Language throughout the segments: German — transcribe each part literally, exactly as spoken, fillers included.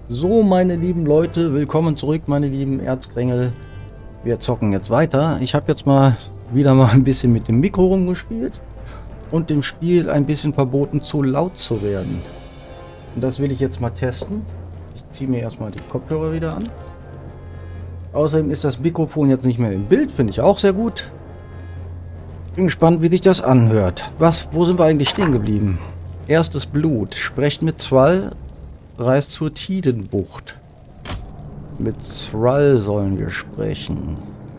So, meine lieben Leute, willkommen zurück, meine lieben Erzkrängel. Wir zocken jetzt weiter. Ich habe jetzt mal wieder mal ein bisschen mit dem Mikro rumgespielt und dem Spiel ein bisschen verboten, zu laut zu werden. Und das will ich jetzt mal testen. Ich ziehe mir erstmal die Kopfhörer wieder an. Außerdem ist das Mikrofon jetzt nicht mehr im Bild, finde ich auch sehr gut. Bin gespannt, wie sich das anhört. Was, wo sind wir eigentlich stehen geblieben? Erstes Blut. Sprecht mit Thrall. Reist zur Tidenbucht. Mit Thrall sollen wir sprechen.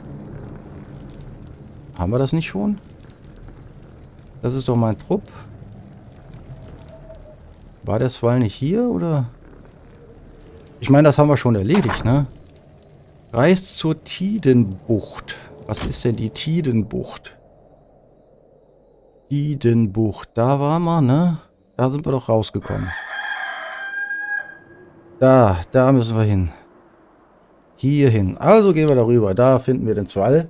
Haben wir das nicht schon? Das ist doch mein Trupp. War der Thrall nicht hier, oder? Ich meine, das haben wir schon erledigt, ne? Reist zur Tidenbucht. Was ist denn die Tidenbucht? Tidenbucht. Da waren wir, ne? Da sind wir doch rausgekommen. Da, da müssen wir hin. Hier hin. Also gehen wir darüber. Da finden wir den Thrall.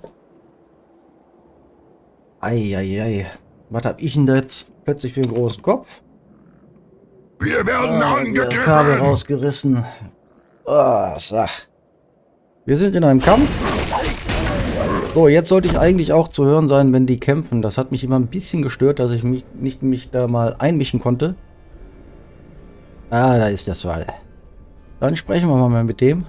Eieiei. Was hab ich denn da jetzt plötzlich für einen großen Kopf? Wir werden ah, angegriffen. Das Kabel rausgerissen. Oh, so. Wir sind in einem Kampf. So, jetzt sollte ich eigentlich auch zu hören sein, wenn die kämpfen. Das hat mich immer ein bisschen gestört, dass ich mich nicht mich da mal einmischen konnte. Ah, da ist der Thrall. Dann sprechen wir mal mit dem.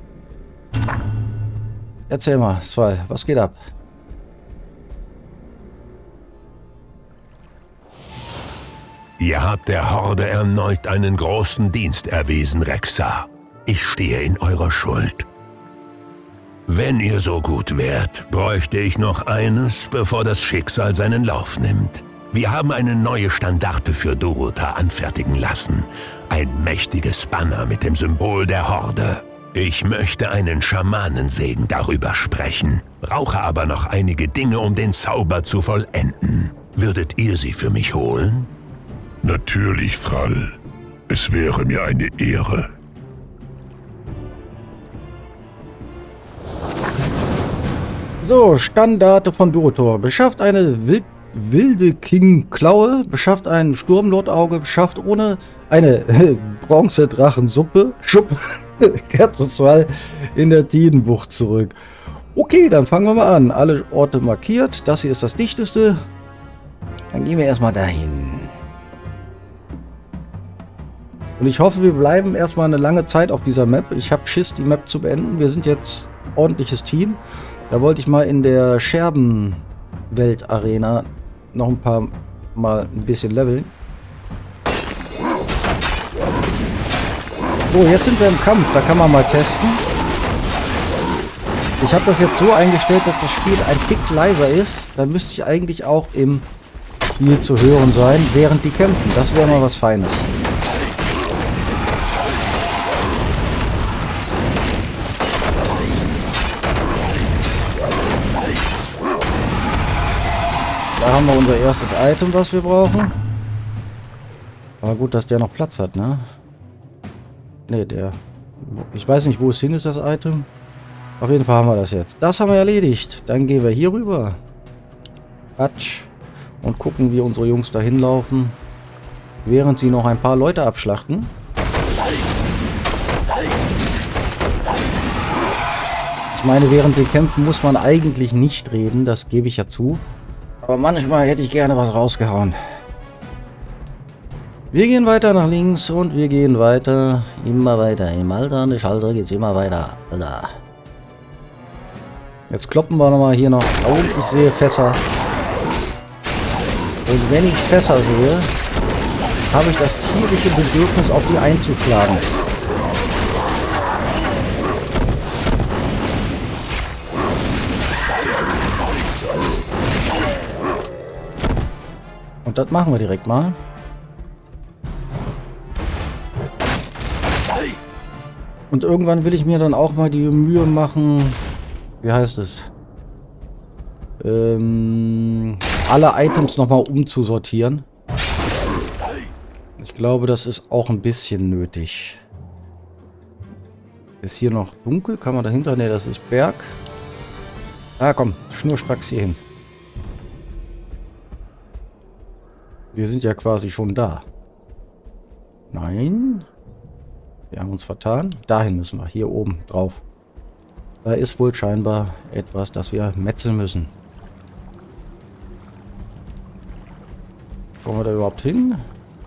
Erzähl mal, Thrall, was geht ab? Ihr habt der Horde erneut einen großen Dienst erwiesen, Rexxar. Ich stehe in eurer Schuld. Wenn ihr so gut wärt, bräuchte ich noch eines, bevor das Schicksal seinen Lauf nimmt. Wir haben eine neue Standarte für Durotar anfertigen lassen. Ein mächtiges Banner mit dem Symbol der Horde. Ich möchte einen Schamanensegen darüber sprechen, brauche aber noch einige Dinge, um den Zauber zu vollenden. Würdet ihr sie für mich holen? Natürlich, Thrall. Es wäre mir eine Ehre. So, Standarte von Durotar. Beschafft eine wild, wilde King-Klaue, beschafft ein Sturmlord-Auge, beschafft ohne eine äh, Bronze-Drachensuppe, Schuppe, kehrt zu Thrall in der Tidenbucht zurück. Okay, dann fangen wir mal an. Alle Orte markiert. Das hier ist das dichteste. Dann gehen wir erstmal dahin. Und ich hoffe, wir bleiben erstmal eine lange Zeit auf dieser Map. Ich habe Schiss, die Map zu beenden. Wir sind jetzt ordentliches Team. Da wollte ich mal in der Scherbenwelt-Arena noch ein paar Mal ein bisschen leveln. So, jetzt sind wir im Kampf. Da kann man mal testen. Ich habe das jetzt so eingestellt, dass das Spiel ein Tick leiser ist. Dann müsste ich eigentlich auch im Spiel zu hören sein, während die kämpfen. Das wäre mal was Feines. Da haben wir unser erstes Item, was wir brauchen. Aber gut, dass der noch Platz hat, ne? Ne, der... Ich weiß nicht, wo es hin ist, das Item. Auf jeden Fall haben wir das jetzt. Das haben wir erledigt. Dann gehen wir hier rüber. Quatsch. Und gucken, wie unsere Jungs da hinlaufen. Während sie noch ein paar Leute abschlachten. Ich meine, während den Kämpfen muss man eigentlich nicht reden. Das gebe ich ja zu. Aber manchmal hätte ich gerne was rausgehauen. Wir gehen weiter nach links und wir gehen weiter. Immer weiter. Im Alter an der Schalter geht es immer weiter. Alter. Jetzt kloppen wir nochmal hier noch. Oh, ich sehe Fässer. Und wenn ich Fässer sehe, habe ich das tierische Bedürfnis, auf die einzuschlagen. Und das machen wir direkt mal. Und irgendwann will ich mir dann auch mal die Mühe machen, wie heißt es, ähm, alle Items nochmal umzusortieren. Ich glaube, das ist auch ein bisschen nötig. Ist hier noch dunkel? Kann man dahinter? Ne, das ist Berg. Ah, komm, schnurstracks hier hin. Wir sind ja quasi schon da. Nein. Wir haben uns vertan. Dahin müssen wir. Hier oben drauf. Da ist wohl scheinbar etwas, das wir metzeln müssen. Kommen wir da überhaupt hin?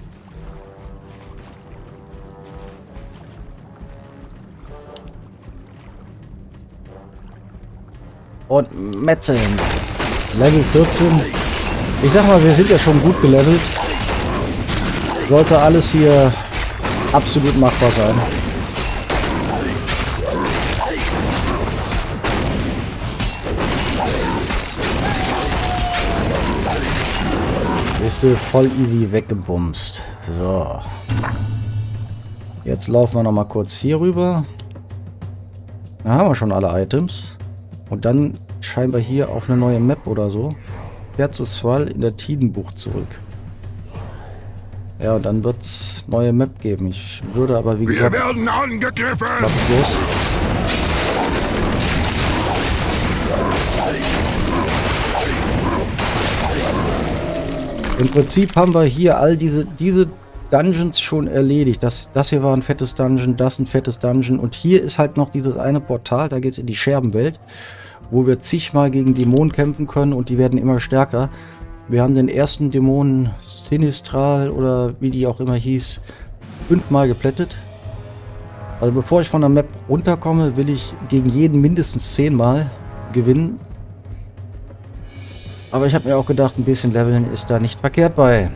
Und metzeln. Level vierzehn. Ich sag mal, wir sind ja schon gut gelevelt. Sollte alles hier absolut machbar sein. Bist du voll easy weggebumst. So. Jetzt laufen wir noch mal kurz hier rüber. Dann haben wir schon alle Items. Und dann scheinbar hier auf eine neue Map oder so. Fährt zu Swal in der Tidenbucht zurück. Ja, und dann wird es neue Map geben. Ich würde aber, wie gesagt... Wir werden angegriffen! Lass es los. Im Prinzip haben wir hier all diese, diese Dungeons schon erledigt. Das, das hier war ein fettes Dungeon, das ein fettes Dungeon. Und hier ist halt noch dieses eine Portal, da geht es in die Scherbenwelt, wo wir zigmal gegen Dämonen kämpfen können und die werden immer stärker. Wir haben den ersten Dämonen Sinistral oder wie die auch immer hieß, fünfmal geplättet. Also bevor ich von der Map runterkomme, will ich gegen jeden mindestens zehnmal gewinnen. Aber ich habe mir auch gedacht, ein bisschen Leveln ist da nicht verkehrt bei.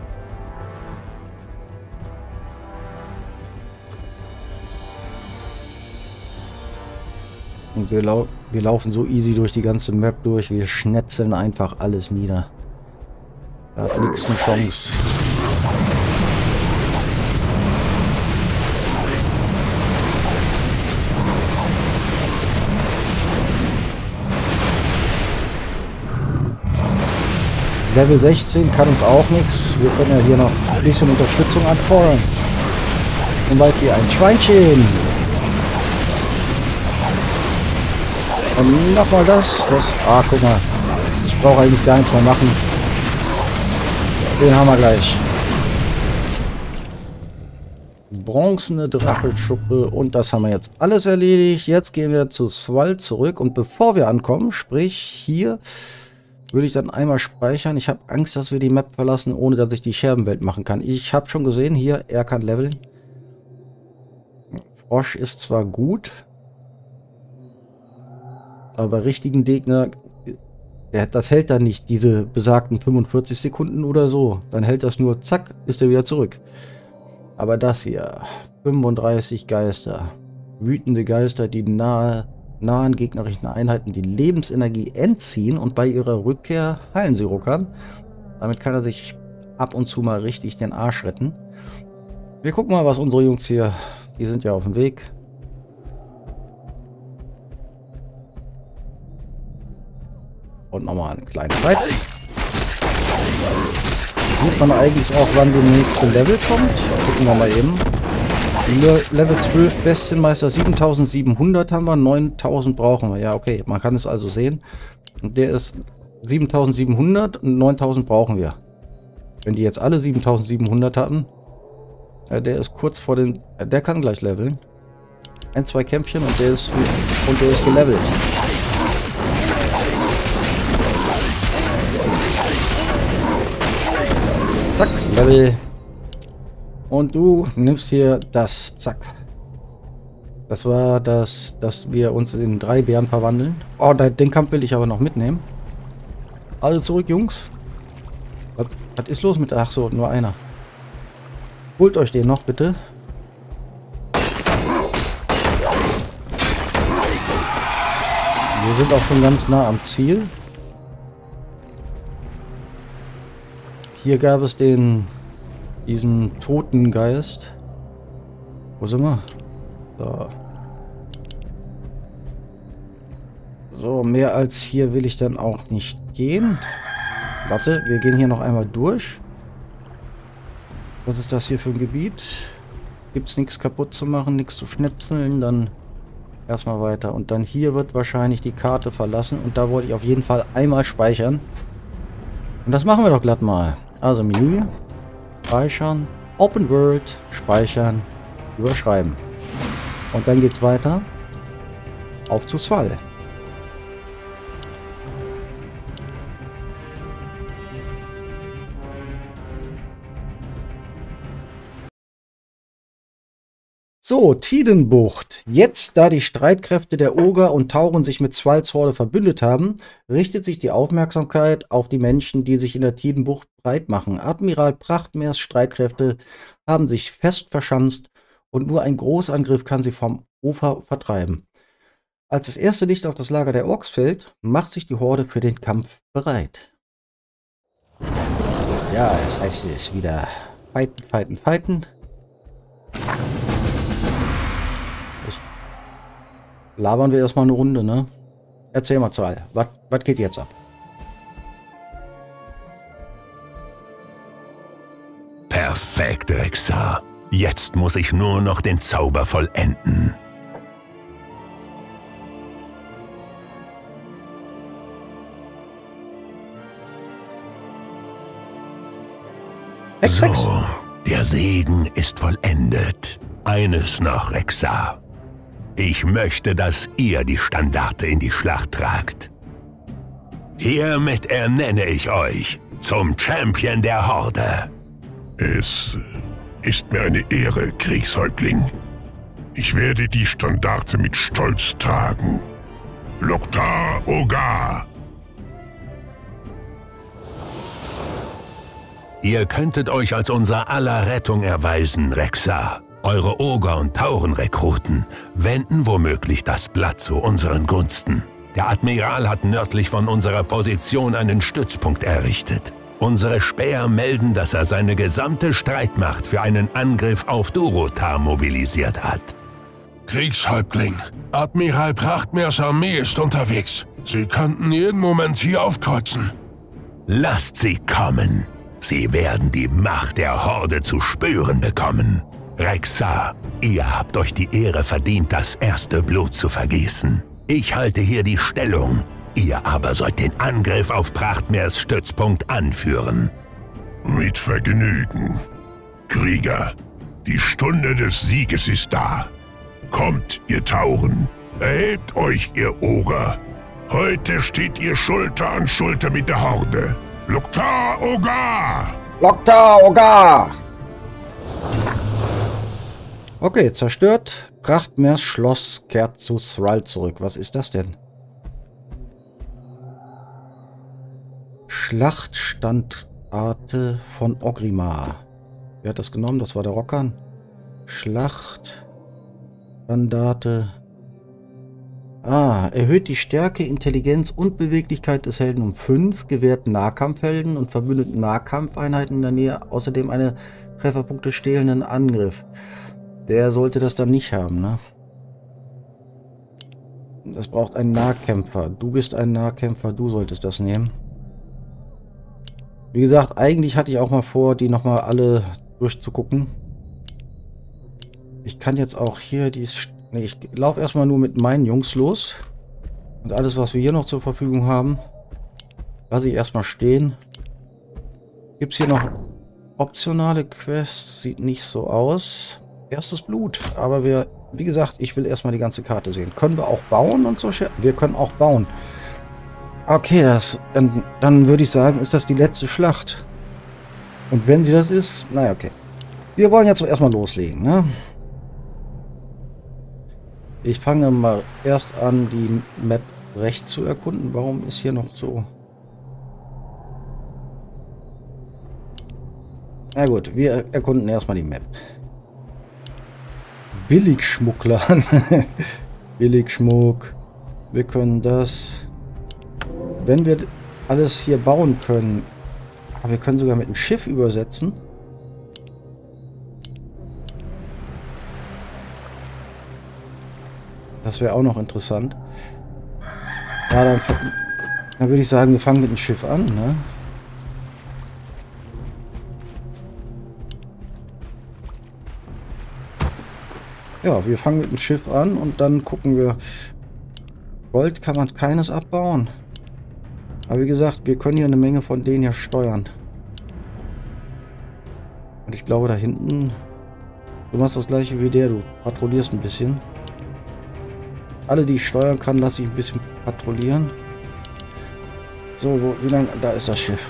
Und wir, lau wir laufen so easy durch die ganze Map durch. Wir schnetzeln einfach alles nieder. Da hat nichts eine Chance. Level sechzehn kann uns auch nichts. Wir können ja hier noch ein bisschen Unterstützung anfordern. Zum Beispiel ein Schweinchen. Und nochmal das. das. Ah, guck mal. Ich brauche eigentlich gar nichts mehr machen. Den haben wir gleich. Bronzene Drachelschuppe. Und das haben wir jetzt alles erledigt. Jetzt gehen wir zu Swal zurück. Und bevor wir ankommen, sprich hier, würde ich dann einmal speichern. Ich habe Angst, dass wir die Map verlassen, ohne dass ich die Scherbenwelt machen kann. Ich habe schon gesehen, hier, er kann leveln. Frosch ist zwar gut, aber bei richtigen Gegner, das hält dann nicht diese besagten fünfundvierzig Sekunden oder so. Dann hält das nur, zack, ist er wieder zurück. Aber das hier, fünfunddreißig Geister. Wütende Geister, die nahe, nahen gegnerischen Einheiten die Lebensenergie entziehen und bei ihrer Rückkehr heilen sie Ruckern. Damit kann er sich ab und zu mal richtig den Arsch retten. Wir gucken mal, was unsere Jungs hier, die sind ja auf dem Weg. Und nochmal einen kleinen Fight. Sieht man eigentlich auch, wann der nächste Level kommt. Gucken wir mal eben. Level zwölf Bestienmeister, siebentausendsiebenhundert haben wir, neuntausend brauchen wir. Ja, okay, man kann es also sehen. Und der ist siebentausendsiebenhundert und neuntausend brauchen wir. Wenn die jetzt alle siebentausendsiebenhundert hatten, ja, der ist kurz vor den... Der kann gleich leveln. Ein, zwei Kämpfchen und der ist, und der ist gelevelt. Zack, Level. Und du nimmst hier das, zack. Das war das, dass wir uns in drei Bären verwandeln. Oh, den Kampf will ich aber noch mitnehmen. Also zurück, Jungs. Was, was ist los mit... Ach so, nur einer. Holt euch den noch, bitte. Wir sind auch schon ganz nah am Ziel. Hier gab es den... diesen toten Geist. Wo sind wir? So. So, mehr als hier will ich dann auch nicht gehen. Warte, wir gehen hier noch einmal durch. Was ist das hier für ein Gebiet? Gibt es nichts kaputt zu machen, nichts zu schnetzeln, dann erstmal weiter. Und dann hier wird wahrscheinlich die Karte verlassen. Und da wollte ich auf jeden Fall einmal speichern. Und das machen wir doch glatt mal. Also Menü. Speichern, Open World, speichern. Überschreiben. Und dann geht's weiter. Auf zu Sval. So, Tidenbucht. Jetzt, da die Streitkräfte der Oger und Tauren sich mit Svals Horde verbündet haben, richtet sich die Aufmerksamkeit auf die Menschen, die sich in der Tidenbucht breit machen. Admiral Prachtmeers Streitkräfte haben sich fest verschanzt und nur ein Großangriff kann sie vom Ufer vertreiben. Als das erste Licht auf das Lager der Orks fällt, macht sich die Horde für den Kampf bereit. Ja, das heißt es wieder fighten, fighten, fighten. Labern wir erstmal eine Runde, ne? Erzähl mal, Zahl. Was geht jetzt ab? Perfekt, Rexxar. Jetzt muss ich nur noch den Zauber vollenden. Hex, Hex. So, der Segen ist vollendet. Eines noch, Rexxar. Ich möchte, dass ihr die Standarte in die Schlacht tragt. Hiermit ernenne ich euch zum Champion der Horde. Es ist mir eine Ehre, Kriegshäuptling. Ich werde die Standarte mit Stolz tragen. Loktar Ogar. Ihr könntet euch als unser aller Rettung erweisen, Rexxar. Eure Oger und Taurenrekruten wenden womöglich das Blatt zu unseren Gunsten. Der Admiral hat nördlich von unserer Position einen Stützpunkt errichtet. Unsere Späher melden, dass er seine gesamte Streitmacht für einen Angriff auf Durotar mobilisiert hat. Kriegshäuptling, Admiral Prachtmeers Armee ist unterwegs. Sie könnten jeden Moment hier aufkreuzen. Lasst sie kommen. Sie werden die Macht der Horde zu spüren bekommen. Rexxar, ihr habt euch die Ehre verdient, das erste Blut zu vergießen. Ich halte hier die Stellung, ihr aber sollt den Angriff auf Prachtmeers Stützpunkt anführen. Mit Vergnügen. Krieger, die Stunde des Sieges ist da. Kommt, ihr Tauren, erhebt euch, ihr Oger. Heute steht ihr Schulter an Schulter mit der Horde. Loktar Ogar! Loktar Ogar! Okay, zerstört. Prachtmeers Schloss kehrt zu Thrall zurück. Was ist das denn? Schlachtstandarte von Orgrimmar. Wer hat das genommen? Das war der Rockern. Schlachtstandarte. Ah, erhöht die Stärke, Intelligenz und Beweglichkeit des Helden um fünf, gewährt Nahkampfhelden und verbündeten Nahkampfeinheiten in der Nähe außerdem eine Trefferpunkte stählenden Angriff. Der sollte das dann nicht haben, ne? Das braucht einen Nahkämpfer. Du bist ein Nahkämpfer, du solltest das nehmen. Wie gesagt, eigentlich hatte ich auch mal vor, die nochmal alle durchzugucken. Ich kann jetzt auch hier die... Nee, ich laufe erstmal nur mit meinen Jungs los. Und alles, was wir hier noch zur Verfügung haben, lasse ich erstmal stehen. Gibt es hier noch optionale Quests? Sieht nicht so aus. Erstes Blut. Aber wir, wie gesagt, ich will erstmal die ganze Karte sehen. Können wir auch bauen und so? Wir können auch bauen. Okay, das, dann, dann würde ich sagen, ist das die letzte Schlacht. Und wenn sie das ist, naja, okay. Wir wollen jetzt erstmal loslegen, ne? Ich fange mal erst an, die Map rechts zu erkunden. Warum ist hier noch so... Na gut, wir erkunden erstmal die Map. Billigschmuggler. Billigschmuck. Wir können das... Wenn wir alles hier bauen können... Aber wir können sogar mit dem Schiff übersetzen. Das wäre auch noch interessant. Ja, dann, dann würde ich sagen, wir fangen mit dem Schiff an, ne? Ja, wir fangen mit dem Schiff an und dann gucken wir. Gold kann man keines abbauen. Aber wie gesagt, wir können hier eine Menge von denen ja steuern. Und ich glaube, da hinten Du machst das gleiche wie der, du patrouillierst ein bisschen. Alle, die ich steuern kann, lasse ich ein bisschen patrouillieren. So, wo, wie lange? Da ist das Schiff.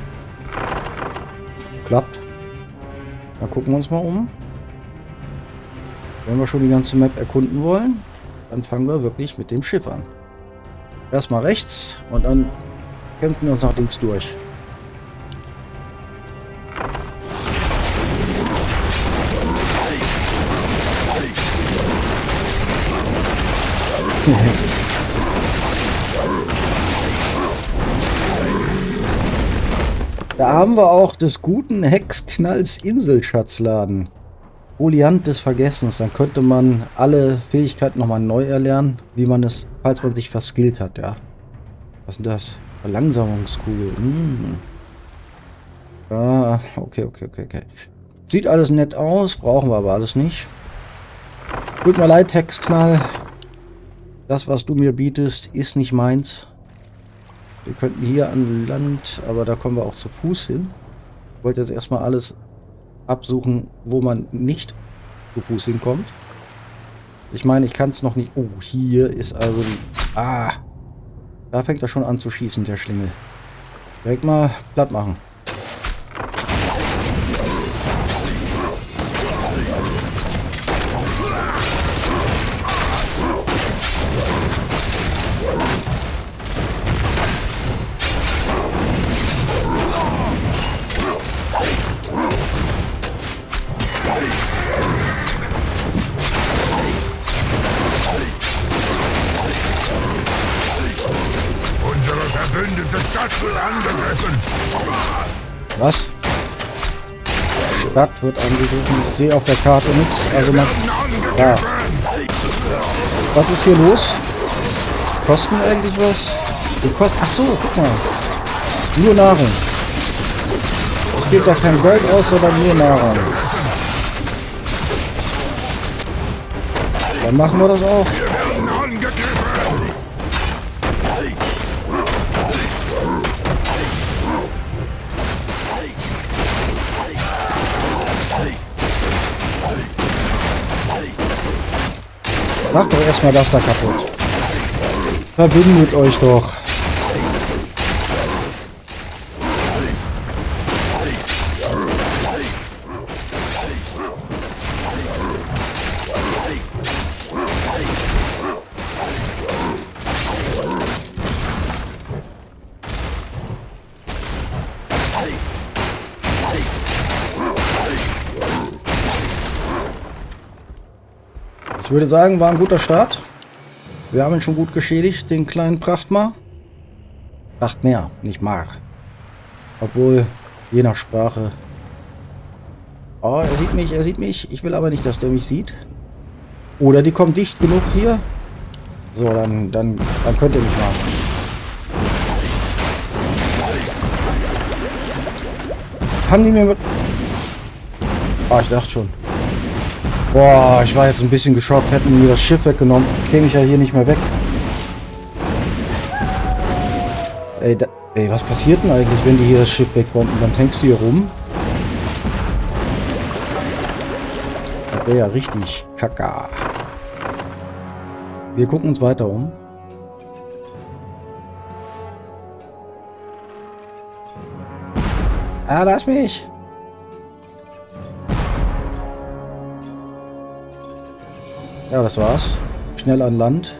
Klappt. Dann gucken wir uns mal um. Wenn wir schon die ganze Map erkunden wollen, dann fangen wir wirklich mit dem Schiff an. Erstmal rechts und dann kämpfen wir uns nach links durch. Da haben wir auch des guten Hexknalls Inselschatzladen. Foliant des Vergessens. Dann könnte man alle Fähigkeiten nochmal neu erlernen, wie man es, falls man sich verskillt hat, ja. Was ist denn das? Verlangsamungskugel. Hm. Ah, okay, okay, okay, okay. Sieht alles nett aus, brauchen wir aber alles nicht. Tut mir leid, Hexknall. Das, was du mir bietest, ist nicht meins. Wir könnten hier an Land, aber da kommen wir auch zu Fuß hin. Ich wollte jetzt erstmal alles absuchen, wo man nicht zu Fuß hinkommt. Ich meine, ich kann es noch nicht... Oh, hier ist also die... Ah! Da fängt er schon an zu schießen, der Schlingel. Direkt mal platt machen. Verbündete Stadt wird angegriffen. Was? Stadt wird angegriffen. Ich sehe auf der Karte nichts. Also man... Ja. Was ist hier los? Kosten eigentlich was? Die kosten... Ach so, guck mal. Nur Nahrung. Es gibt da kein Gold aus, sondern nur Nahrung. Dann machen wir das auch. Macht doch erstmal das da kaputt. Verbindet euch doch. Ich würde sagen, war ein guter Start. Wir haben ihn schon gut geschädigt, den kleinen Prachtmar. Prachtmeer, nicht Mar. Obwohl, je nach Sprache. Oh, er sieht mich, er sieht mich. Ich will aber nicht, dass der mich sieht. Oder die kommen dicht genug hier. So, dann, dann, dann könnt ihr mich machen. Haben die mir... Ah, ich dachte schon. Boah, ich war jetzt ein bisschen geschockt. Hätten die mir das Schiff weggenommen, käme ich ja hier nicht mehr weg. Ey, da, ey, was passiert denn eigentlich, wenn die hier das Schiff wegbomben? Dann tankst du hier rum. Das wäre ja richtig kacke. Wir gucken uns weiter um. Ah, lass mich! Ja, das war's. Schnell an Land.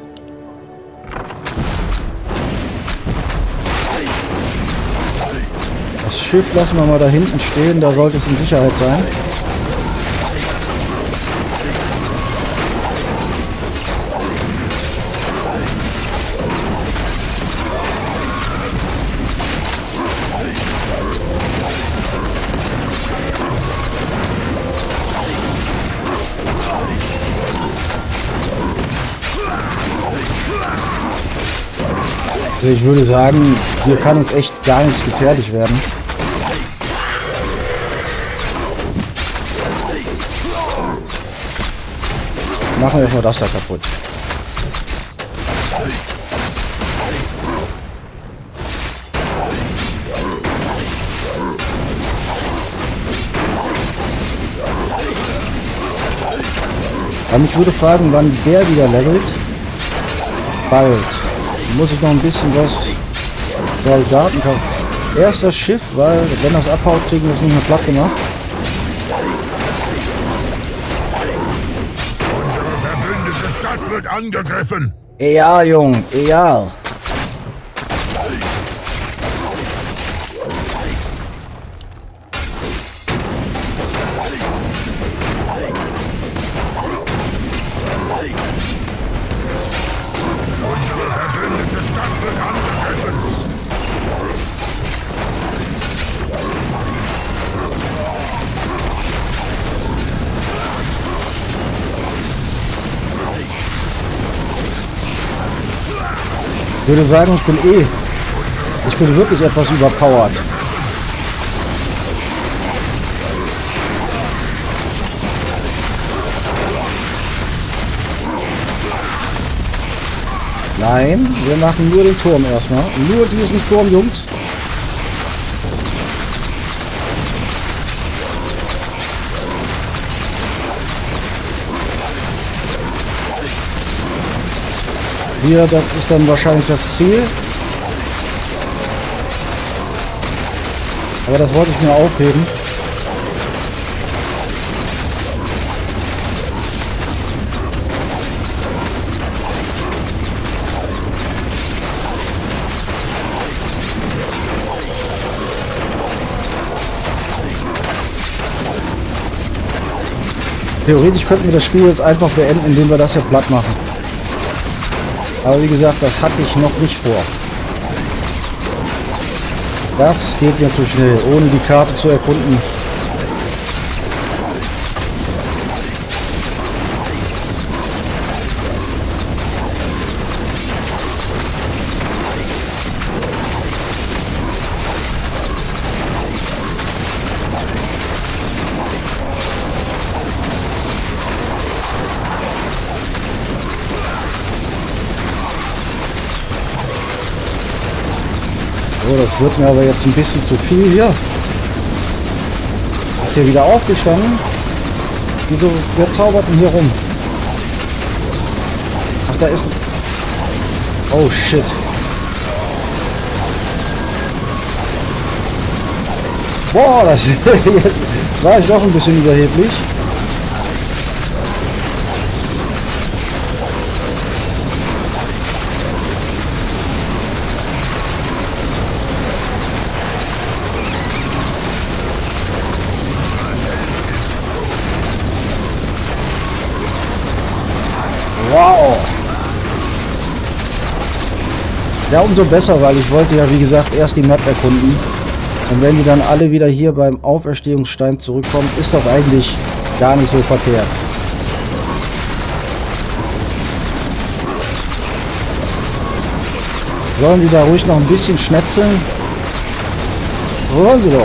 Das Schiff lassen wir mal da hinten stehen, da sollte es in Sicherheit sein. Also ich würde sagen, hier kann uns echt gar nichts gefährlich werden. Machen wir erstmal das da kaputt. Aber mich würde fragen, wann der wieder levelt. Bald. Muss ich noch ein bisschen was Soldaten kaufen. Erst das Schiff, weil wenn das abhaut, kriegen wir es nicht mehr platt gemacht. Unsere verbündete Stadt wird angegriffen. Egal, Jung, egal. Unsere verbündete Stadt wird angegriffen. Ich würde sagen, ich bin eh... Ich bin wirklich etwas überpowered. Nein, wir machen nur den Turm erstmal. Nur diesen Turm, Jungs. Hier, das ist dann wahrscheinlich das Ziel. Aber das wollte ich mir aufheben. Theoretisch könnten wir das Spiel jetzt einfach beenden, indem wir das hier platt machen. Aber wie gesagt, das hatte ich noch nicht vor. Das geht mir zu schnell, ohne die Karte zu erkunden. So, das wird mir aber jetzt ein bisschen zu viel hier. Ist hier wieder aufgestanden? Wieso, wer zaubert denn hier rum? Ach, da ist... Oh, shit. Boah, das war ich doch ein bisschen überheblich. Wow! Ja, umso besser, weil ich wollte ja, wie gesagt, erst die Map erkunden. Und wenn die dann alle wieder hier beim Auferstehungsstein zurückkommen, ist das eigentlich gar nicht so verkehrt. Sollen die da ruhig noch ein bisschen schnetzeln? Wollen sie doch.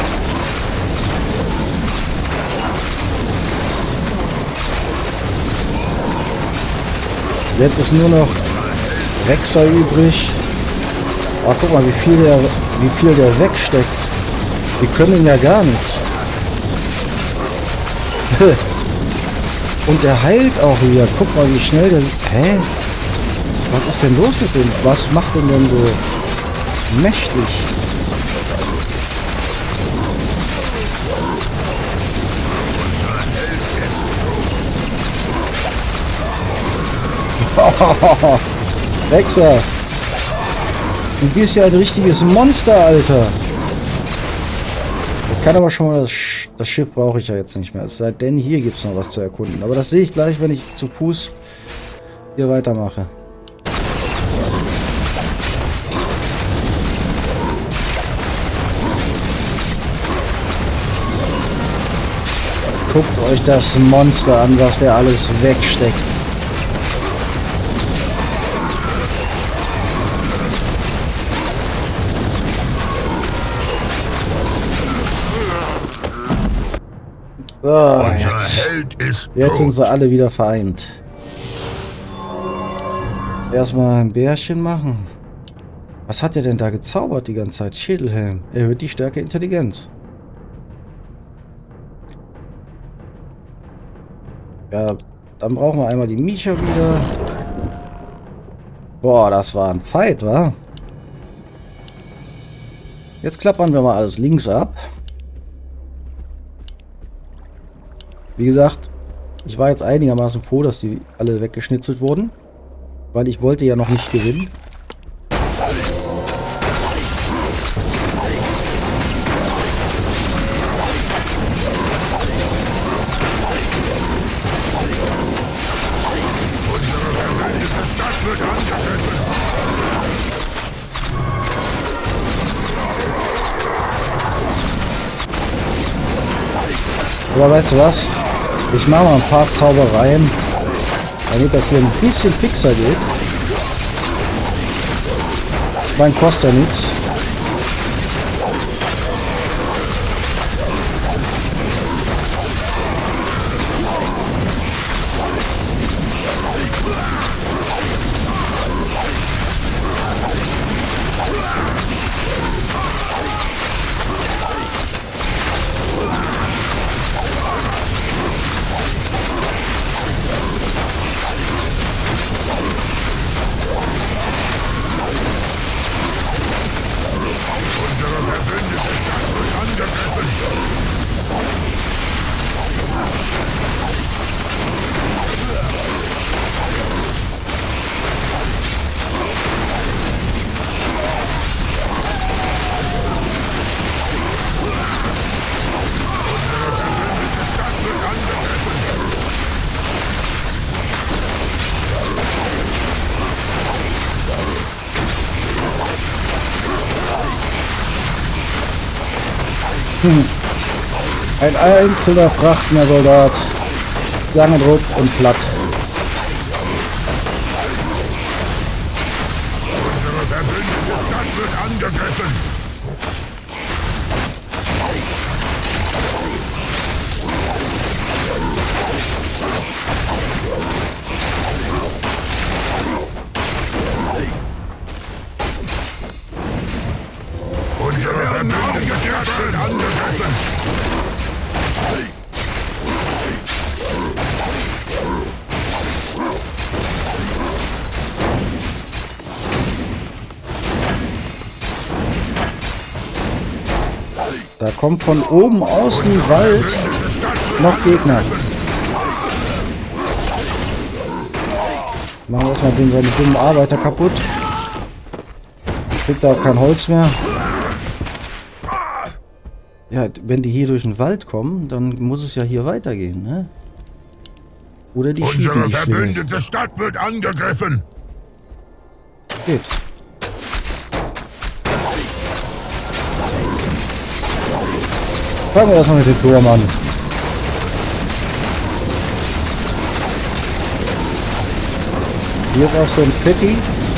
Jetzt ist nur noch Rexer übrig. Ach, guck mal, wie viel der, wie viel der wegsteckt. Die können ja gar nichts. Und der heilt auch wieder. Guck mal, wie schnell der... Hä? Was ist denn los mit dem? Was macht denn denn so mächtig? Rexer, du bist ja ein richtiges Monster, Alter. Ich kann aber schon mal, das, Sch das Schiff brauche ich ja jetzt nicht mehr. Es sei denn, hier gibt es noch was zu erkunden. Aber das sehe ich gleich, wenn ich zu Fuß hier weitermache. Guckt euch das Monster an, was der alles wegsteckt. Oh, jetzt, jetzt sind sie alle wieder vereint. Erstmal ein Bärchen machen. Was hat er denn da gezaubert die ganze Zeit? Schädelhelm. Erhöht die Stärke Intelligenz. Ja, dann brauchen wir einmal die Micha wieder. Boah, das war ein Fight, wa? Jetzt klappern wir mal alles links ab. Wie gesagt, ich war jetzt einigermaßen froh, dass die alle weggeschnitzelt wurden. Weil ich wollte ja noch nicht gewinnen. Aber weißt du was? Ich mache mal ein paar Zaubereien, damit das hier ein bisschen fixer geht. Mein kostet ja nichts. Hm. Ein einzelner Frachtmeersoldat, Langendruck und platt. Unsere verbündete Stadt wird angegriffen. Unsere verbündete Stadt wird angegriffen. Da kommt von oben aus dem Wald noch Gegner. Machen wir erstmal den seine dummen Arbeiter kaputt. Kriegt da auch kein Holz mehr. Ja, wenn die hier durch den Wald kommen, dann muss es ja hier weitergehen, ne? Oder die Unsere schieben die verbündete Schlinge. Stadt wird angegriffen. Geht. Fangen wir erstmal mit dem Turm an. Hier ist auch so ein Fetti.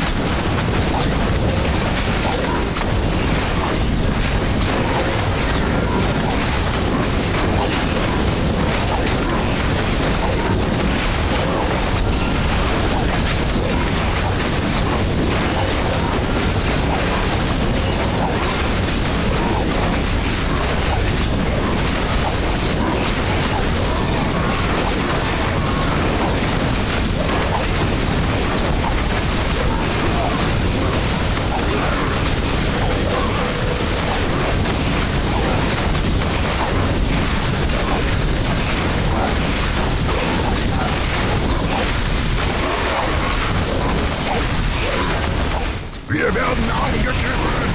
Wir werden angegriffen.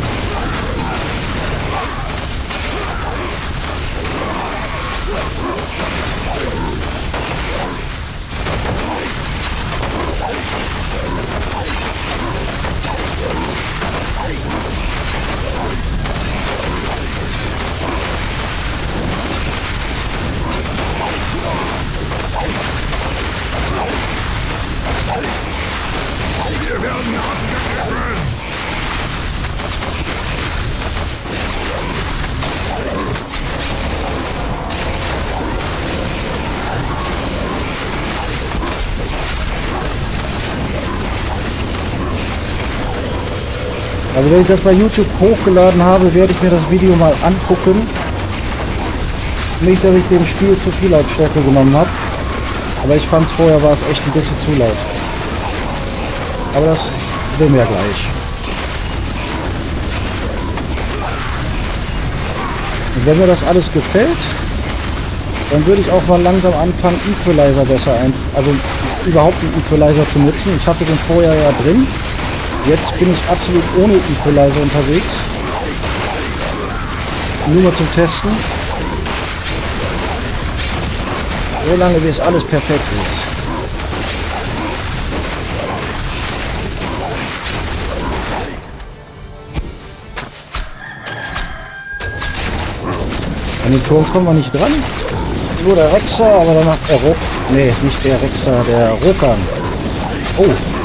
Wir werden angegriffen. Also wenn ich das bei YouTube hochgeladen habe, werde ich mir das Video mal angucken. Nicht, dass ich dem Spiel zu viel Lautstärke genommen habe. Aber ich fand es vorher war es echt ein bisschen zu laut. Aber das sehen wir ja gleich. Und wenn mir das alles gefällt, dann würde ich auch mal langsam anfangen, Equalizer besser ein, also überhaupt einen Equalizer zu nutzen. Ich hatte den vorher ja drin. Jetzt bin ich absolut ohne Equalizer unterwegs. Nur mal zum Testen. So lange, bis alles perfekt ist. An den Turm kommen wir nicht dran. Nur der Rexer, aber danach der Ro... Nee, nicht der Rexer, der Rokan. Oh.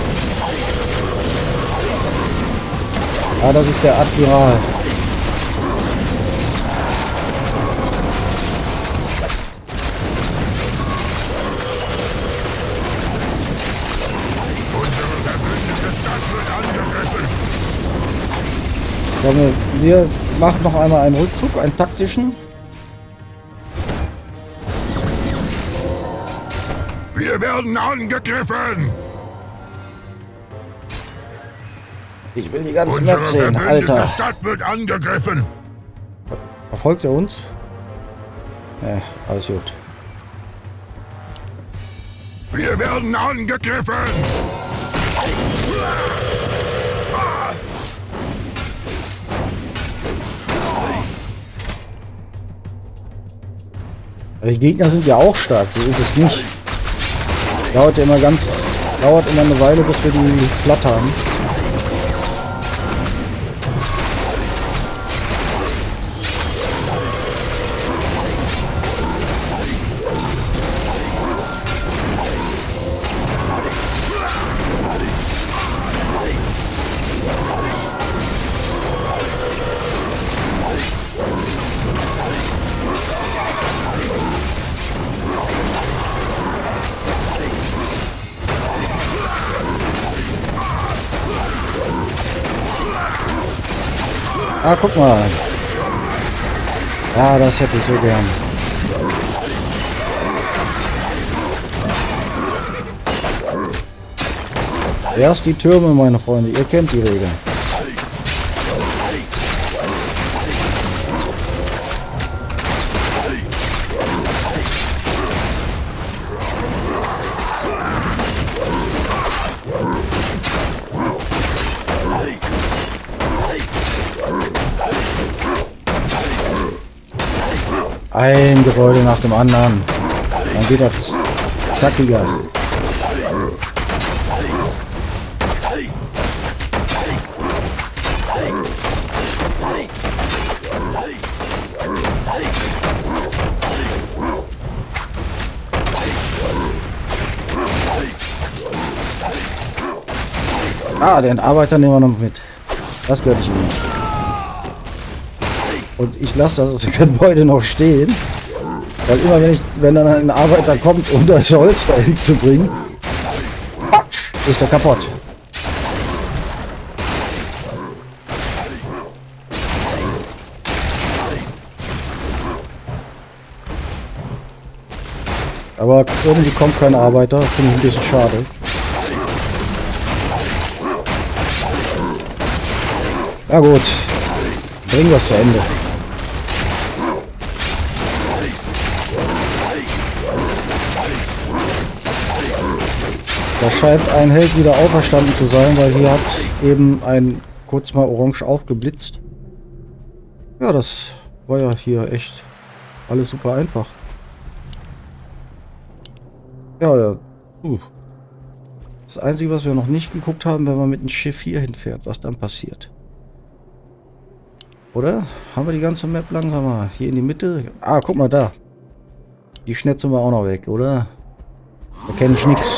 Ah, das ist der Admiral. Wir machen noch einmal einen Rückzug, einen taktischen. Wir werden angegriffen! Ich will die ganze Unsere Map sehen, verbündete Alter. Stadt wird angegriffen! Verfolgt er uns? Ne, alles gut. Wir werden angegriffen! Die Gegner sind ja auch stark, so ist es nicht. Dauert ja immer ganz, dauert immer eine Weile, bis wir die platt haben. Ah, guck mal. Ja, das hätte ich so gern. Erst die Türme, meine Freunde. Ihr kennt die Regeln. Ein Gebäude nach dem anderen. Dann geht das zackiger. Ah, den Arbeiter nehmen wir noch mit. Das gehört ich ihm. Und ich lasse das Gebäude noch stehen, weil immer wenn ich, wenn dann ein Arbeiter kommt, um das Holz dahin zu bringen, ist er kaputt. Aber irgendwie kommt kein Arbeiter, finde ich ein bisschen schade. Na gut, bringen wir es zu Ende. Da scheint ein Held wieder auferstanden zu sein, weil hier hat es eben ein kurz mal orange aufgeblitzt. Ja, das war ja hier echt alles super einfach. Ja, ja. Uh. Das Einzige, was wir noch nicht geguckt haben, wenn man mit dem Schiff hier hinfährt, was dann passiert. Oder? Haben wir die ganze Map langsam mal hier in die Mitte? Ah, guck mal da. Die schnetzen wir auch noch weg, oder? Da kenne ich nichts.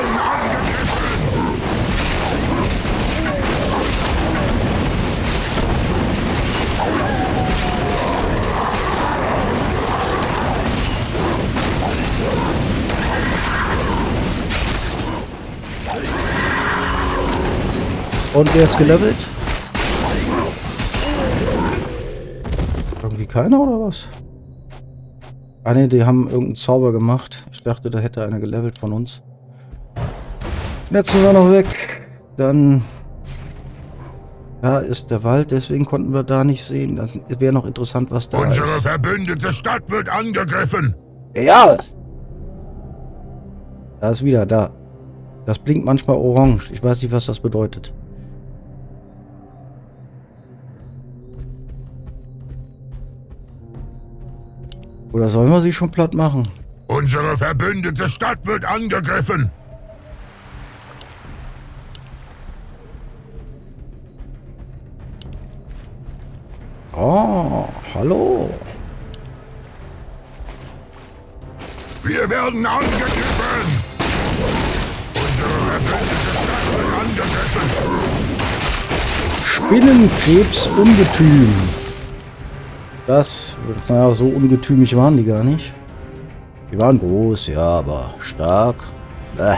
Und wer ist gelevelt? Irgendwie keiner oder was? Ah ne, die haben irgendeinen Zauber gemacht. Ich dachte, da hätte einer gelevelt von uns. Schnetzeln wir noch weg. Dann... Da ist der Wald, deswegen konnten wir da nicht sehen. Das wäre noch interessant, was da Unsere ist. Unsere verbündete Stadt wird angegriffen. Ja! Da ist wieder, da. Das blinkt manchmal orange. Ich weiß nicht, was das bedeutet. Oder sollen wir sie schon platt machen? Unsere verbündete Stadt wird angegriffen. Oh, hallo. Wir werden angegriffen. Unsere verbündete Stadt wird angegriffen. Spinnenkrebs Ungetüm. Das, naja, so ungetümig waren die gar nicht. Die waren groß, ja, aber stark. Bäh.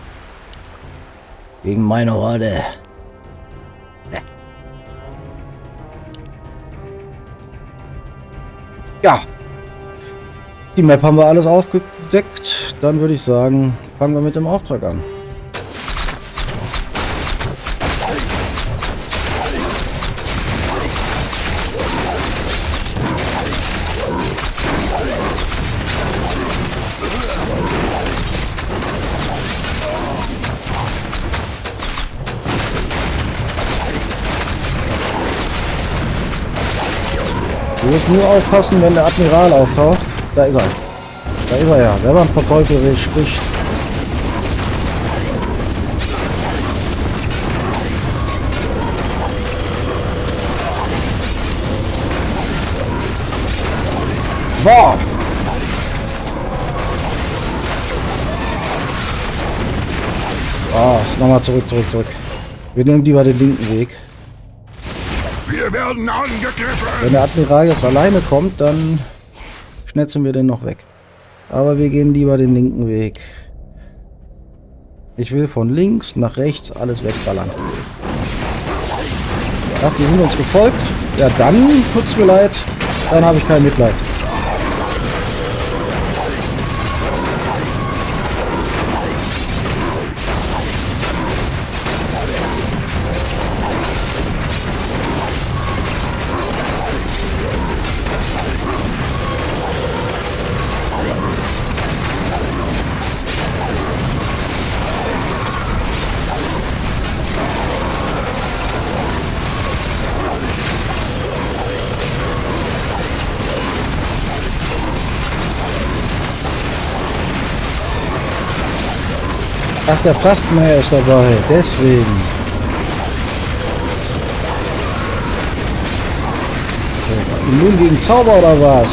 Gegen meine Horde. Bäh. Ja. Die Map haben wir alles aufgedeckt. Dann würde ich sagen, fangen wir mit dem Auftrag an. Du musst nur aufpassen, wenn der Admiral auftaucht. Da ist er. Da ist er ja. Wenn man verkäuferisch spricht. Boah! Ah, nochmal zurück, zurück, zurück. Wir nehmen lieber den linken Weg. Wir werden angegriffen. Wenn der Admiral jetzt alleine kommt, dann schnetzeln wir den noch weg. Aber wir gehen lieber den linken Weg. Ich will von links nach rechts alles wegballern. Ach, die sind uns gefolgt. Ja, dann tut's mir leid. Dann habe ich kein Mitleid. Ach, der Prachtmeier ist dabei, deswegen. Immun gegen Zauber oder was?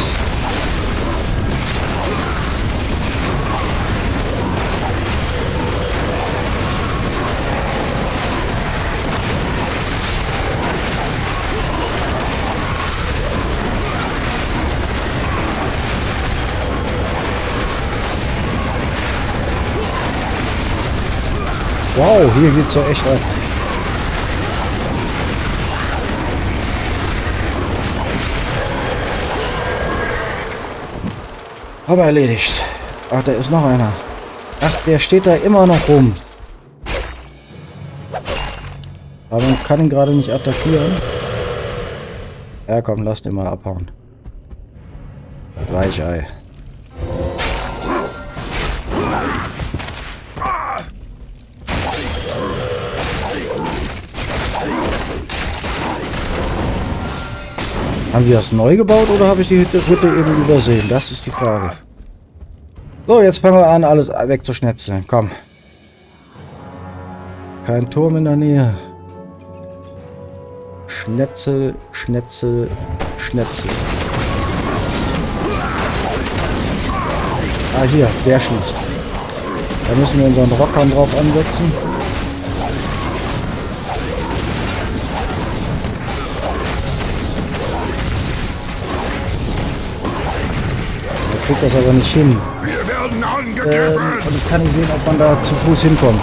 Wow, hier geht's ja echt ab. Aber erledigt. Ach, da ist noch einer. Ach, der steht da immer noch rum. Aber man kann ihn gerade nicht attackieren. Ja, komm, lass den mal abhauen. Das Weichei. Haben die das neu gebaut oder habe ich die Hütte, Hütte eben übersehen? Das ist die Frage. So, jetzt fangen wir an, alles wegzuschnetzeln. Komm. Kein Turm in der Nähe. Schnetzel, Schnetzel, Schnetzel. Ah, hier, der schießt. Da müssen wir unseren Rockern drauf ansetzen. Kriegt das aber nicht hin. Wir werden angegriffen. Ähm, und ich kann nicht sehen, ob man da zu Fuß hinkommt.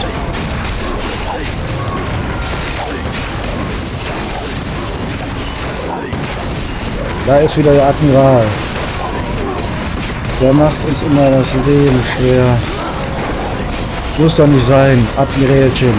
Da ist wieder der Admiral. Der macht uns immer das Leben schwer. Muss doch nicht sein, Admirälchen.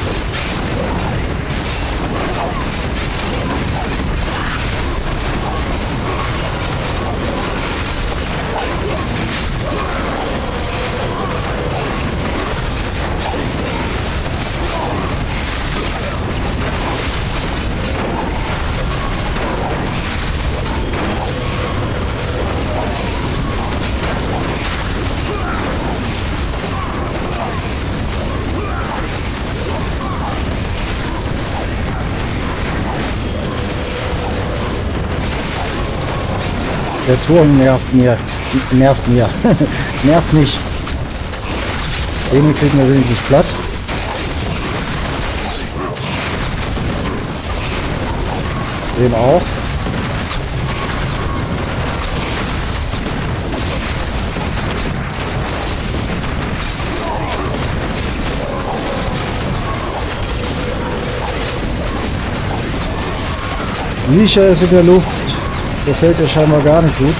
Der Turm nervt mir. Nervt mir. Nervt mich. Den kriegen wir wenigstens platt. Den auch. Nisha ist in der Luft. Gefällt dir scheinbar gar nicht gut.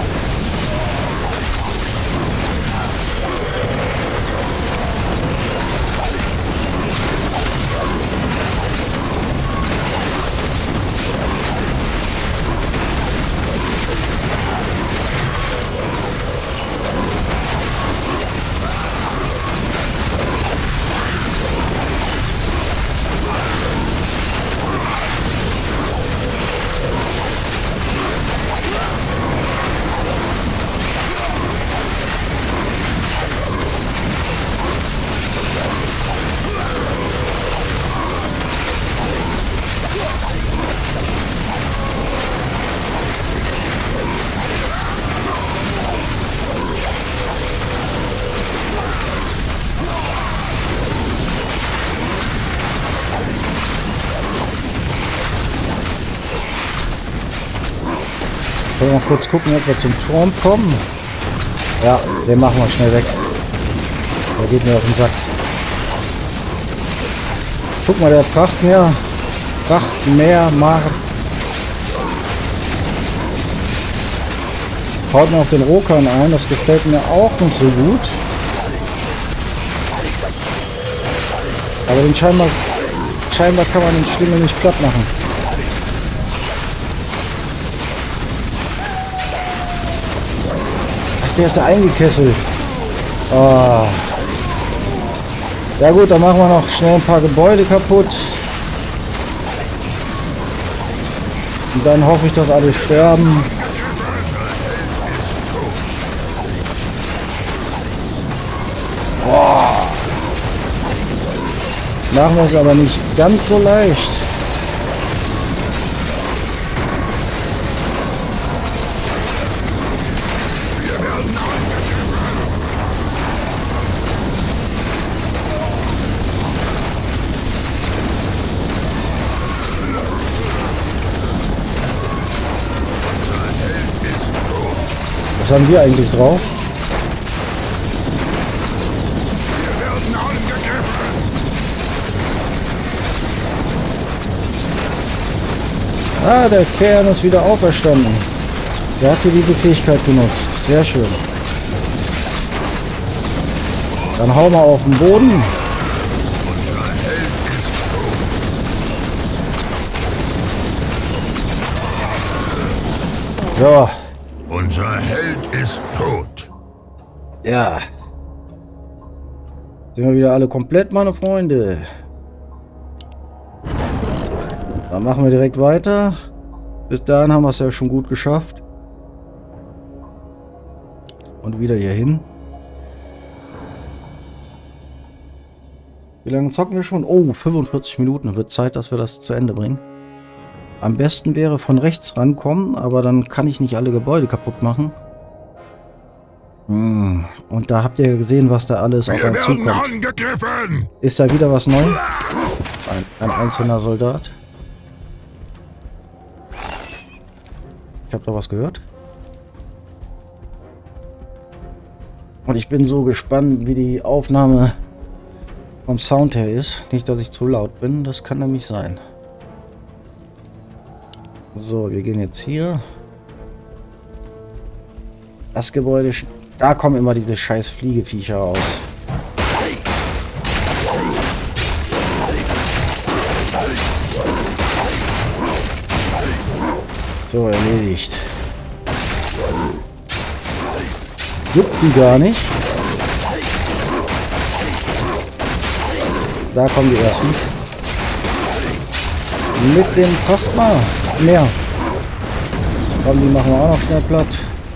Wollen wir mal kurz gucken, ob wir zum Turm kommen. Ja, den machen wir schnell weg. Der geht mir auf den Sack. Guck mal, der Prachtmeer. Prachtmeer, Mar. Haut mir auf den Rokan ein, das gefällt mir auch nicht so gut. Aber den scheinbar, scheinbar kann man den Schlingel nicht platt machen. Der ist da eingekesselt. Oh. Ja gut, dann machen wir noch schnell ein paar Gebäude kaputt. Und dann hoffe ich, dass alle sterben. Boah. Machen wir es aber nicht ganz so leicht. Was haben wir eigentlich drauf? Ah, der Kern ist wieder auferstanden. Der hat hier diese Fähigkeit benutzt. Sehr schön. Dann hauen wir auf den Boden. So. Unser Held ist tot. Ja. Sind wir wieder alle komplett, meine Freunde. Dann machen wir direkt weiter. Bis dahin haben wir es ja schon gut geschafft. Und wieder hier hin. Wie lange zocken wir schon? Oh, fünfundvierzig Minuten. Wird Zeit, dass wir das zu Ende bringen. Am besten wäre von rechts rankommen, aber dann kann ich nicht alle Gebäude kaputt machen. Hm. Und da habt ihr gesehen, was da alles auf einen zukommt. Ist da wieder was neu? Ein, ein einzelner Soldat. Ich habe da was gehört. Und ich bin so gespannt, wie die Aufnahme vom Sound her ist. Nicht, dass ich zu laut bin, das kann nämlich sein. So, wir gehen jetzt hier. Das Gebäude, da kommen immer diese scheiß Fliegeviecher raus. So, erledigt. Juckt die gar nicht. Da kommen die ersten. Mit dem Frachtmer. Mehr. Komm, die machen wir auch noch schnell platt.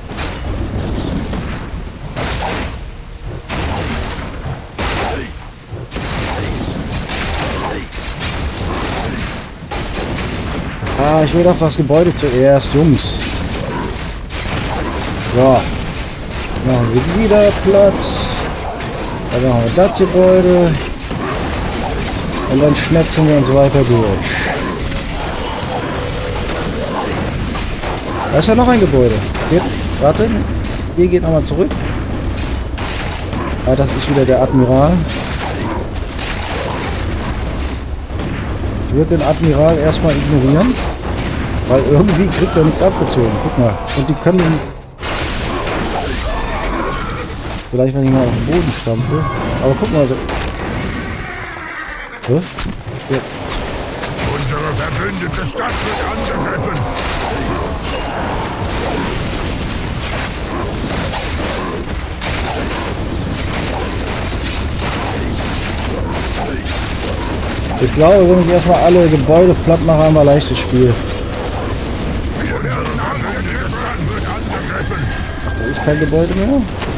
Ah, ich will doch das Gebäude zuerst, Jungs. So. Machen wir wieder platt. Dann machen wir das Gebäude. Und dann schnetzen wir uns weiter durch. Da ist ja noch ein Gebäude. Geht, warte. Hier geht nochmal zurück. Ah, das ist wieder der Admiral. Ich würde den Admiral erstmal ignorieren. Weil irgendwie kriegt er nichts abgezogen. Guck mal. Und die können den... Vielleicht, wenn ich mal auf den Boden stampfe. Aber guck mal. So. Ja. Unsere verbündete Stadt wird angegriffen. Ich glaube, wenn ich erstmal alle Gebäude platt mache, haben wir ein leichtes Spiel. Ach, da ist kein Gebäude mehr.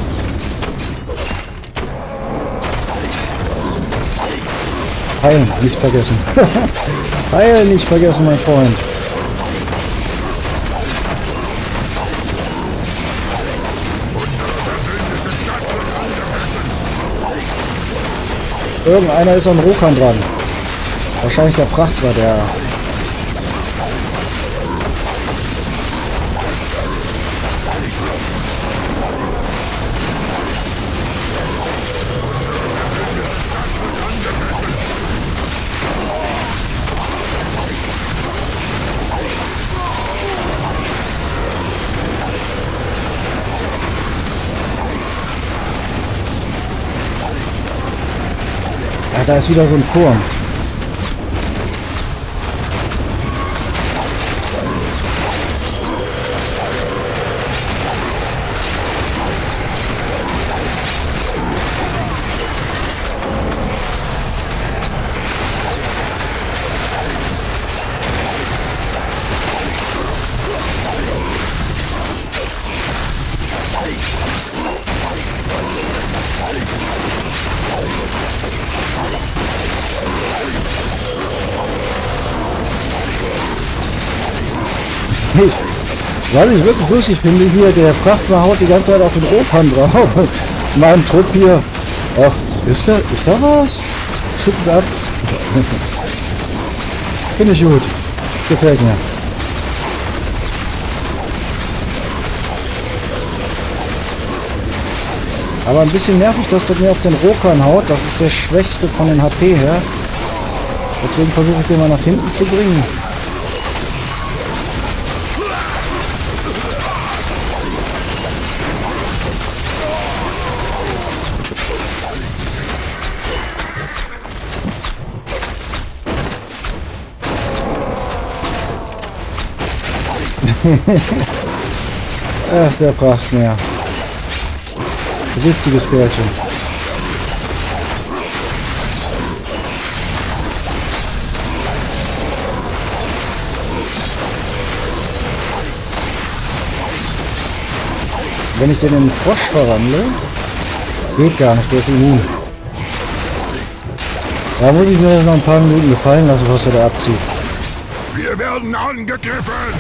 Heilen, nicht vergessen. Heilen, nicht vergessen, mein Freund. Irgendeiner ist an Rokan dran. Wahrscheinlich der Frachter, der... Ja, da ist wieder so ein Turm. Ich, was ich wirklich lustig finde, hier, der Frachtwagen haut die ganze Zeit auf den Ropan drauf. Mein Trupp hier. Ach, ist da, ist da was? Schüttelt ab. Finde ich gut. Gefällt mir. Aber ein bisschen nervig, dass der mir auf den Rokan haut. Das ist der schwächste von den H P her. Deswegen versuche ich den mal nach hinten zu bringen. Ach, der Prachtmeer. Witziges Kerlchen. Wenn ich den in den Frosch verwandle, geht gar nicht, der ist immun. Da muss ich mir noch ein paar Minuten gefallen lassen, was er da abzieht. Wir werden angegriffen!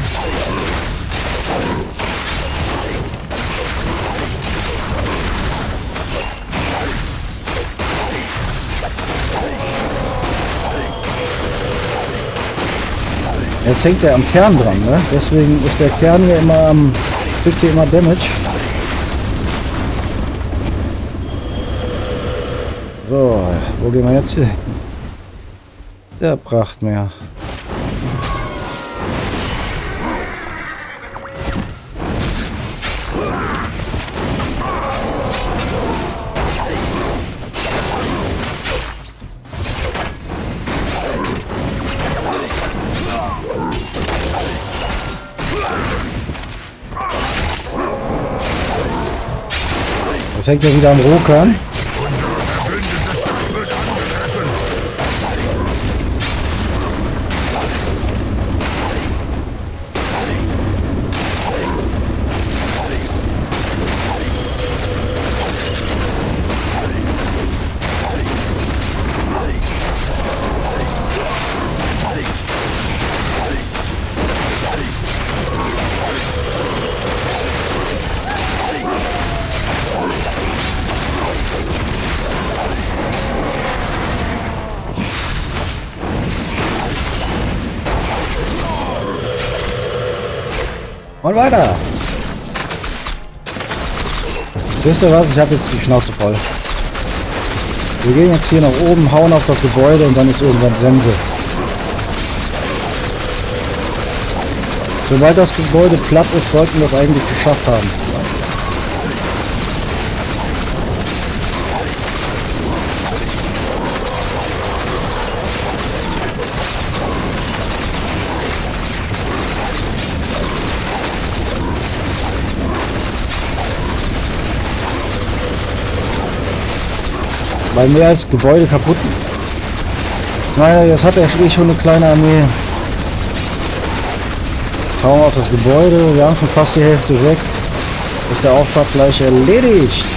Jetzt hängt er am Kern dran, ne? Deswegen ist der Kern hier immer am... kriegt hier immer Damage. So, wo gehen wir jetzt hin? Der Prachtmeer. Das hängt ja wieder am Rokern. Und weiter. Wisst ihr was? Ich habe jetzt die Schnauze voll. Wir gehen jetzt hier nach oben, hauen auf das Gebäude und dann ist irgendwann Sense. Sobald das Gebäude platt ist, sollten wir es eigentlich geschafft haben. Weil mehr als Gebäude kaputt. Naja, jetzt hat er eh schon eine kleine Armee. Jetzt hauen wir auf das Gebäude. Wir haben schon fast die Hälfte weg. Ist der Auftrag gleich erledigt.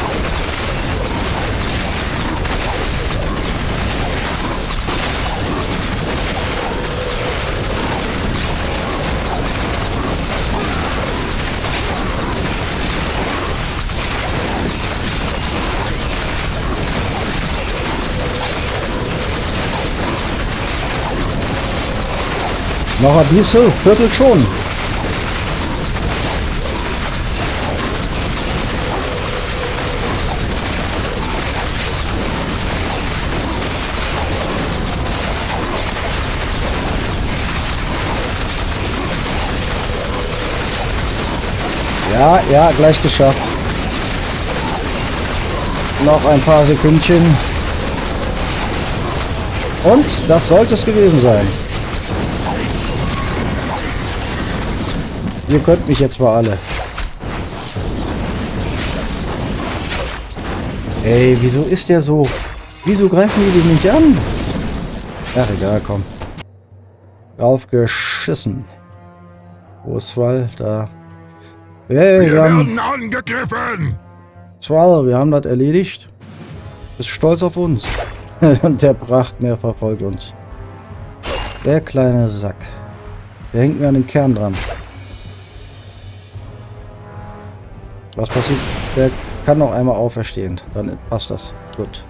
Noch ein bisschen, Viertel schon. Ja, ja, gleich geschafft. Noch ein paar Sekündchen. Und das sollte es gewesen sein. Ihr könnt mich jetzt mal alle. Ey, wieso ist der so? Wieso greifen die den nicht an? Ach egal, komm. Draufgeschissen. Wo ist Thrall? Da. Hey, wir, wir haben... werden angegriffen! Thrall, wir haben das erledigt. Ist stolz auf uns. Und der Prachtmeer verfolgt uns. Der kleine Sack. Der hängt mir an den Kern dran. Was passiert? Der kann noch einmal auferstehen. Dann passt das. Gut.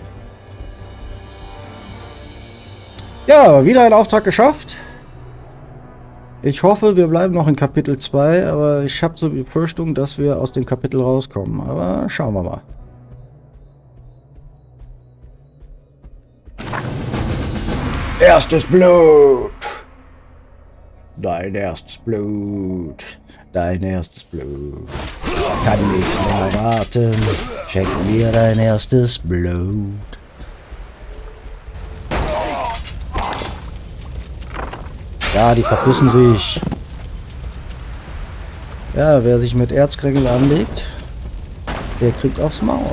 Ja, wieder ein Auftrag geschafft. Ich hoffe, wir bleiben noch in Kapitel zwei, aber ich habe so die Befürchtung, dass wir aus dem Kapitel rauskommen. Aber schauen wir mal. Erstes Blut! Dein erstes Blut! Dein erstes Blut! Kann nicht länger warten. Schenk mir dein erstes Blut. Ja, die verpissen sich. Ja, wer sich mit Erzkrängel anlegt, der kriegt aufs Maul.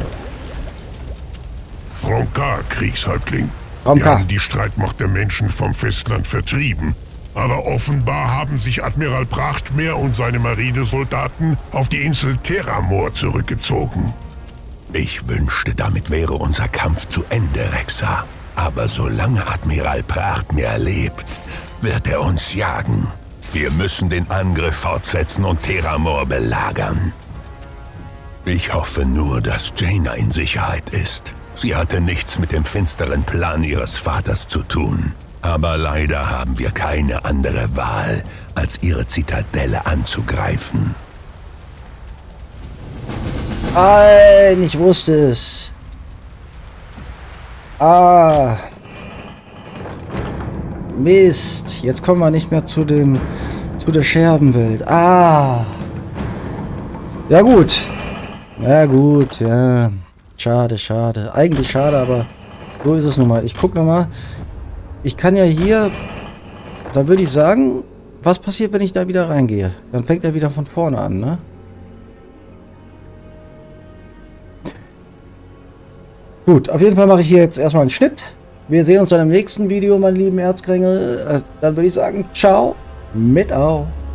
Fronkar, Kriegshäuptling. Fronkar. Wir haben die Streitmacht der Menschen vom Festland vertrieben. Aber offenbar haben sich Admiral Prachtmeer und seine Marinesoldaten auf die Insel Terramor zurückgezogen. Ich wünschte, damit wäre unser Kampf zu Ende, Rexxar. Aber solange Admiral Prachtmeer lebt, wird er uns jagen. Wir müssen den Angriff fortsetzen und Terramor belagern. Ich hoffe nur, dass Jaina in Sicherheit ist. Sie hatte nichts mit dem finsteren Plan ihres Vaters zu tun. Aber leider haben wir keine andere Wahl, als ihre Zitadelle anzugreifen. Nein, ich wusste es. Ah. Mist. Jetzt kommen wir nicht mehr zu dem, zu der Scherbenwelt. Ah. Ja gut. Ja gut, ja. Schade, schade. Eigentlich schade, aber so ist es nun mal. Ich guck noch mal. Ich kann ja hier, da würde ich sagen, was passiert, wenn ich da wieder reingehe? Dann fängt er wieder von vorne an, ne? Gut, auf jeden Fall mache ich hier jetzt erstmal einen Schnitt. Wir sehen uns dann im nächsten Video, meine lieben Erzkrängel. Dann würde ich sagen, ciao, mit Au.